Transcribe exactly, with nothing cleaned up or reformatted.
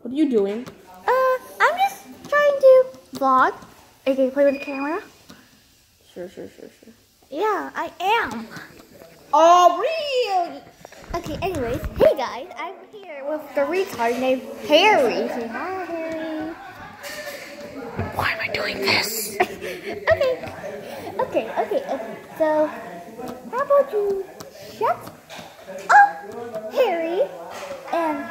What are you doing? Uh, I'm just trying to vlog. Okay, play with the camera. Sure, sure, sure, sure. Yeah, I am. Oh, really? Okay, anyways, hey guys, I'm here with the retard named Harry. Say hi, Harry. Why am I doing this? okay, okay, okay, okay. So, how about you shut up, Harry, and